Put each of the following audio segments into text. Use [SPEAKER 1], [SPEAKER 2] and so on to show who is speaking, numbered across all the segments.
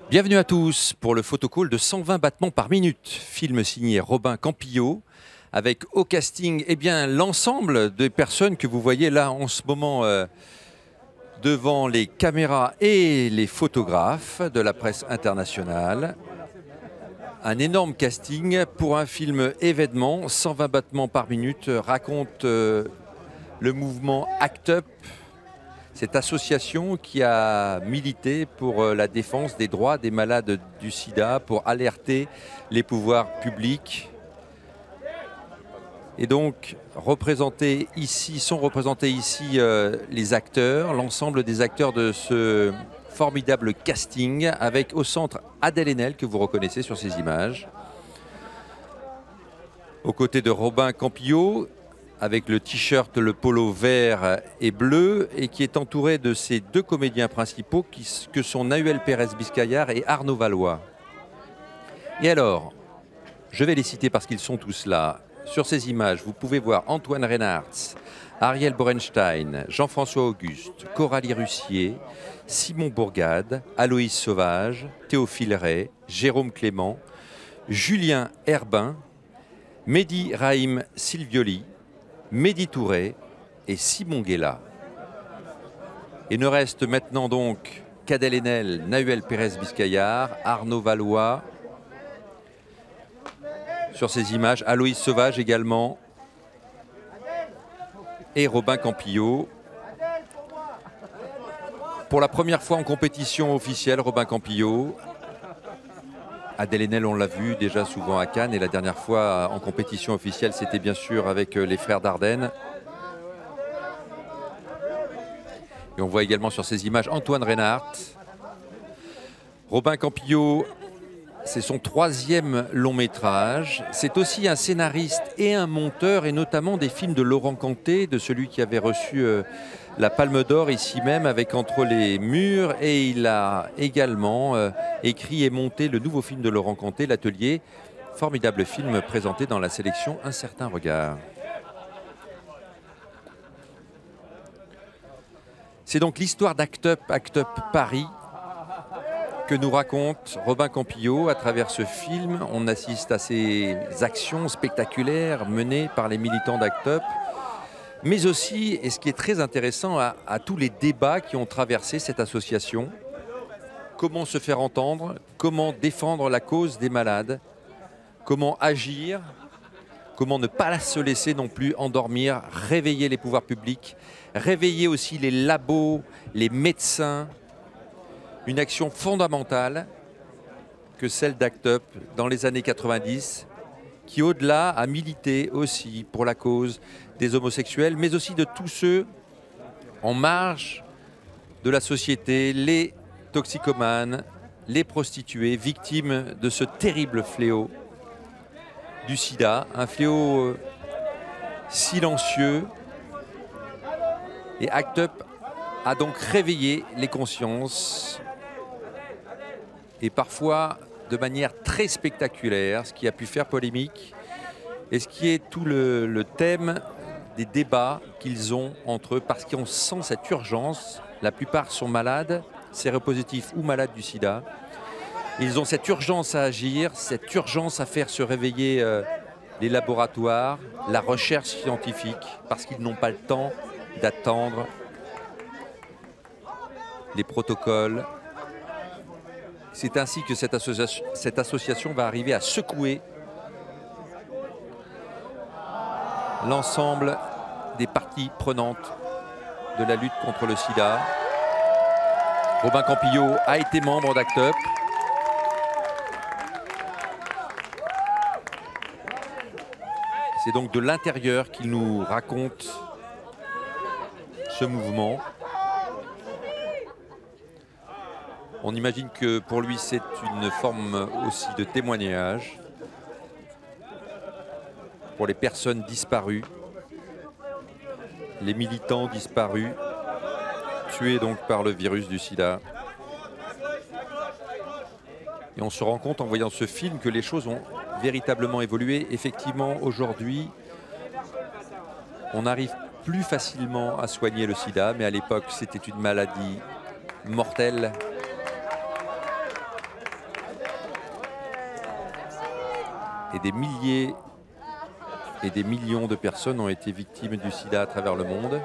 [SPEAKER 1] Bienvenue à tous pour le photocall de 120 battements par minute, film signé Robin Campillo, avec au casting l'ensemble des personnes que vous voyez là en ce moment devant les caméras et les photographes de la presse internationale. Un énorme casting pour un film événement, 120 battements par minute, raconte le mouvement ACT UP, cette association qui a milité pour la défense des droits des malades du sida, pour alerter les pouvoirs publics. Et donc, sont représentés ici les acteurs, l'ensemble des acteurs de ce formidable casting, avec au centre Adèle Haenel, que vous reconnaissez sur ces images. Aux côtés de Robin Campillo, avec le t-shirt, le polo vert et bleu, et qui est entouré de ces deux comédiens principaux que sont Nahuel Pérez-Biscayar et Arnaud Valois. Et alors, je vais les citer parce qu'ils sont tous là. Sur ces images, vous pouvez voir Antoine Reinhardt, Ariel Borenstein, Jean-François Auguste, Coralie Russier, Simon Bourgade, Aloïs Sauvage, Théophile Ray, Jérôme Clément, Julien Herbin, Mehdi Raïm Silvioli, Mehdi Touré et Simon Guella. Il ne reste maintenant donc qu'Adèle Haenel, Nahuel Pérez-Biscayar, Arnaud Valois. Sur ces images, Aloïs Sauvage également et Robin Campillo. Pour la première fois en compétition officielle, Robin Campillo. Adèle Haenel, on l'a vu déjà souvent à Cannes, et la dernière fois en compétition officielle, c'était bien sûr avec les frères Dardenne. Et on voit également sur ces images Antoine Reinhardt. Robin Campillo, c'est son 3e long métrage. C'est aussi un scénariste et un monteur, et notamment des films de Laurent Canté, de celui qui avait reçu la Palme d'Or ici même avec Entre les murs, et il a également écrit et monté le nouveau film de Laurent Canté, L'Atelier, formidable film présenté dans la sélection Un certain regard. C'est donc l'histoire d'ACT UP Paris, que nous raconte Robin Campillo à travers ce film. On assiste à ces actions spectaculaires menées par les militants d'ACT UP, mais aussi, et ce qui est très intéressant, à tous les débats qui ont traversé cette association. Comment se faire entendre, comment défendre la cause des malades, comment agir, comment ne pas se laisser non plus endormir, réveiller les pouvoirs publics, réveiller aussi les labos, les médecins. Une action fondamentale que celle d'ACT UP dans les années 90, qui au-delà a milité aussi pour la cause des homosexuels, mais aussi de tous ceux en marge de la société, les toxicomanes, les prostituées, victimes de ce terrible fléau du sida, un fléau silencieux. Et ACT UP a donc réveillé les consciences, et parfois de manière très spectaculaire, ce qui a pu faire polémique, et ce qui est tout le thème des débats qu'ils ont entre eux, parce qu'on sent cette urgence. La plupart sont malades, séropositifs ou malades du sida. Ils ont cette urgence à agir, cette urgence à faire se réveiller les laboratoires, la recherche scientifique, parce qu'ils n'ont pas le temps d'attendre les protocoles. C'est ainsi que cette association va arriver à secouer l'ensemble des parties prenantes de la lutte contre le sida. Robin Campillo a été membre d'ACT UP. C'est donc de l'intérieur qu'il nous raconte ce mouvement. On imagine que pour lui, c'est une forme aussi de témoignage pour les personnes disparues, les militants disparus, tués donc par le virus du sida. Et on se rend compte en voyant ce film que les choses ont véritablement évolué. Effectivement, aujourd'hui, on arrive plus facilement à soigner le sida, mais à l'époque, c'était une maladie mortelle. et des milliers et des millions de personnes ont été victimes du sida à travers le monde.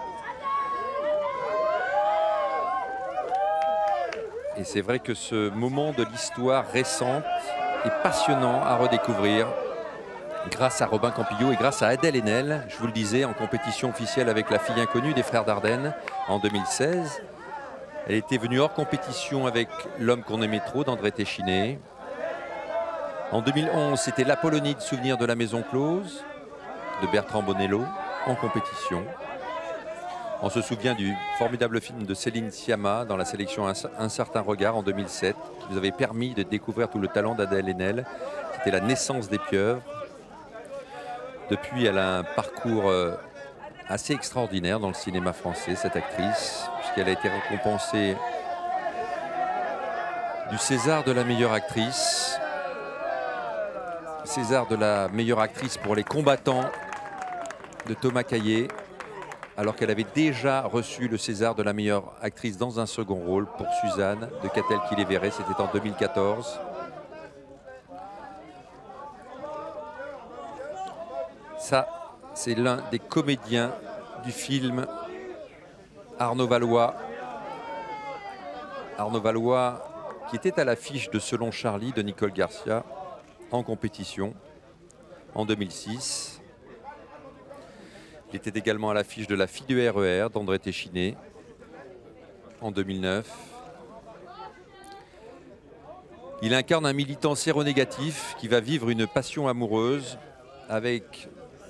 [SPEAKER 1] Et c'est vrai que ce moment de l'histoire récente est passionnant à redécouvrir grâce à Robin Campillo et grâce à Adèle Haenel, je vous le disais, en compétition officielle avec La fille inconnue des frères Dardenne en 2016. Elle était venue hors compétition avec L'homme qu'on aimait trop d'André Téchiné. En 2011, c'était L'Apollonie de souvenirs de la maison close de Bertrand Bonello en compétition. On se souvient du formidable film de Céline Sciamma dans la sélection Un certain regard en 2007 qui nous avait permis de découvrir tout le talent d'Adèle Haenel. C'était La naissance des pieuvres. Depuis, elle a un parcours assez extraordinaire dans le cinéma français, cette actrice, puisqu'elle a été récompensée du César de la meilleure actrice, César de la meilleure actrice pour Les combattants de Thomas Caillet, alors qu'elle avait déjà reçu le César de la meilleure actrice dans un second rôle pour Suzanne de Catel qui les verrait, c'était en 2014. Ça, c'est l'un des comédiens du film, Arnaud Valois. Arnaud Valois qui était à l'affiche de Selon Charlie de Nicole Garcia en compétition en 2006. Il était également à l'affiche de La fille du RER d'André Téchiné en 2009. Il incarne un militant séronégatif qui va vivre une passion amoureuse avec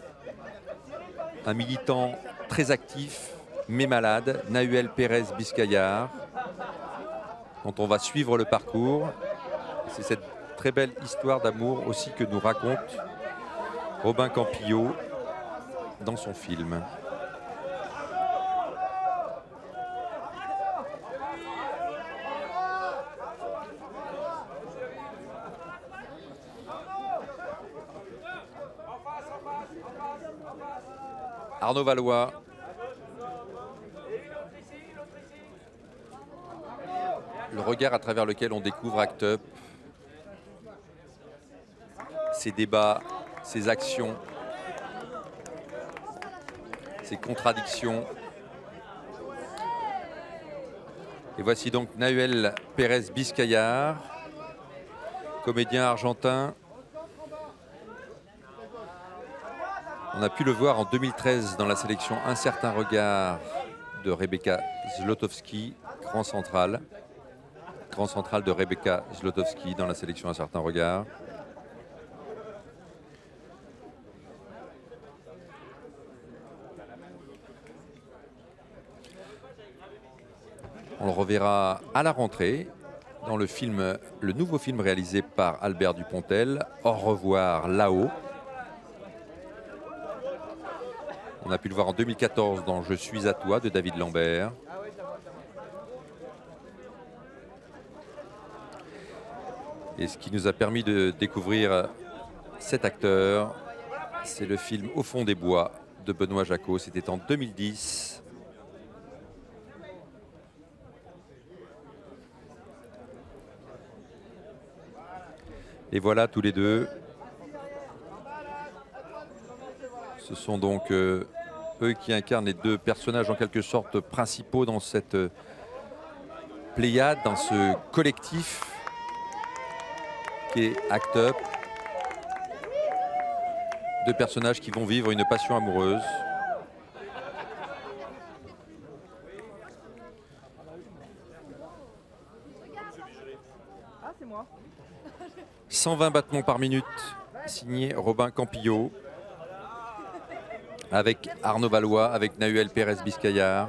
[SPEAKER 1] un militant très actif mais malade, Nahuel Pérez Biscayar, dont on va suivre le parcours. C'est cette très belle histoire d'amour aussi que nous raconte Robin Campillo dans son film. Arnaud Valois. Le regard à travers lequel on découvre Act Up, ses débats, ses actions, ses contradictions. Et voici donc Nahuel Pérez Biscayar, comédien argentin. On a pu le voir en 2013 dans la sélection Un certain regard de Rebecca Zlotowski, grand central de Rebecca Zlotowski dans la sélection Un certain regard. On le reverra à la rentrée dans le nouveau film réalisé par Albert Dupontel, Au revoir là-haut. On a pu le voir en 2014 dans Je suis à toi de David Lambert. Et ce qui nous a permis de découvrir cet acteur, c'est le film Au fond des bois de Benoît Jacot. C'était en 2010. Et voilà tous les deux. Ce sont donc eux qui incarnent les deux personnages en quelque sorte principaux dans cette pléiade, dans ce collectif qui est Act Up. Deux personnages qui vont vivre une passion amoureuse.
[SPEAKER 2] Ah, c'est moi.
[SPEAKER 1] 120 battements par minute, signé Robin Campillo. Avec Arnaud Valois, avec Nahuel Pérez Biscayar.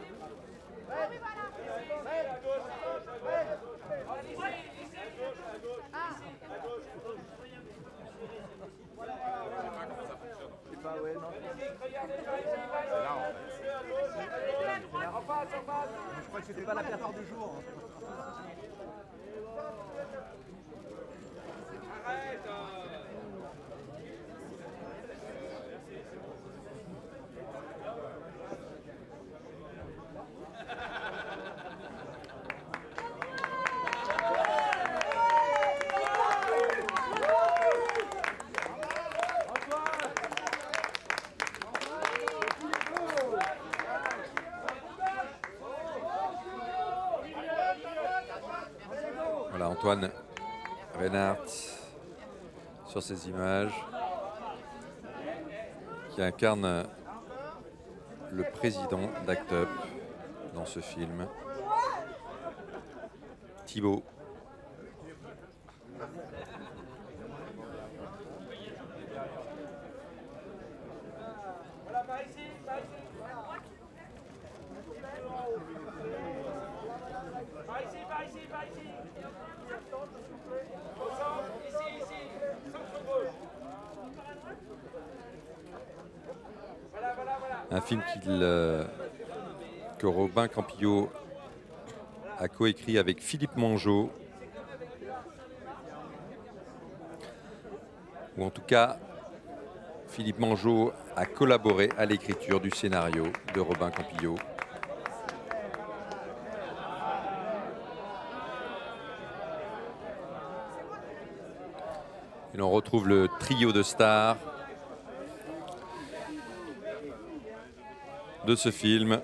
[SPEAKER 2] Je crois que c'était pas la plupart du jour.
[SPEAKER 1] Antoine Reinhardt sur ces images, qui incarne le président d'Act Up dans ce film, Thibaut. Un film que Robin Campillo a coécrit avec Philippe Mangeot, ou en tout cas Philippe Mangeot a collaboré à l'écriture du scénario de Robin Campillo. Et l'on retrouve le trio de stars de ce film.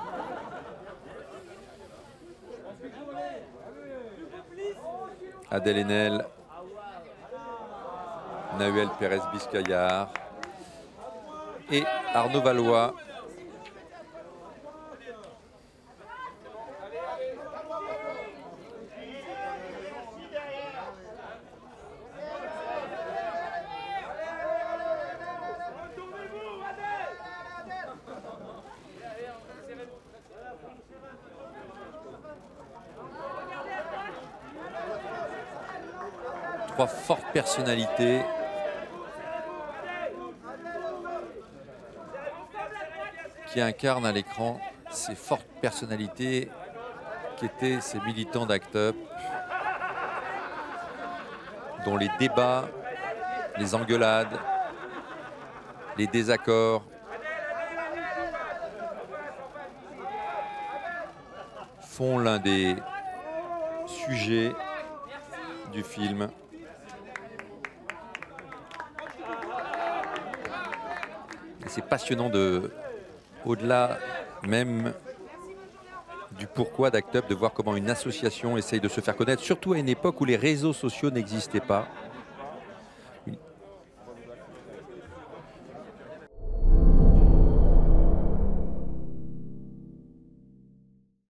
[SPEAKER 1] Adèle Haenel, Nahuel Pérez-Biscayar et Arnaud Valois. Trois fortes personnalités qui incarnent à l'écran ces fortes personnalités qui étaient ces militants d'Act Up, dont les débats, les engueulades, les désaccords font l'un des sujets du film. C'est passionnant au-delà même du pourquoi d'Act Up, de voir comment une association essaye de se faire connaître, surtout à une époque où les réseaux sociaux n'existaient pas.